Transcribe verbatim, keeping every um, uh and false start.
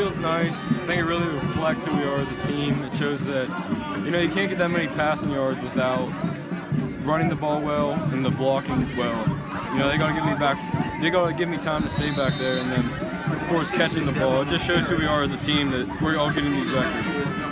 feels nice. I think it really reflects who we are as a team. It shows that, you know, you can't get that many passing yards without running the ball well and the blocking well. You know, they got to give me back, they got to give me time to stay back there, and then, of course, catching the ball. It just shows who we are as a team, that we're all getting these records.